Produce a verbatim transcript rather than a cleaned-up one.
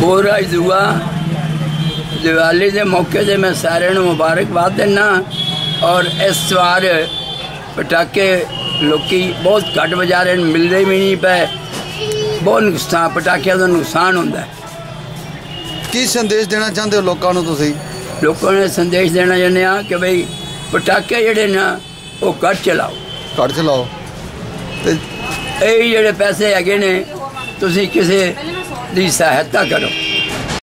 होर अज दुआ दिवाली के मौके से मैं सारे मुबारकबाद देना। और इस बार पटाके लोकी बहुत घट बजा रहे, मिलते भी नहीं पे, बहुत नुकसान पटाखिया का नुकसान होता है। की संदेश देना चाहते हो लोगों को तुसीं? लोगों ने संदेश देना चाहते हैं कि भाई पटाके जिहड़े ना वो घट चलाओ, घट चलाओ। यही जिहड़े पैसे हैगे ने तुसीं किसी दी सहायता करो।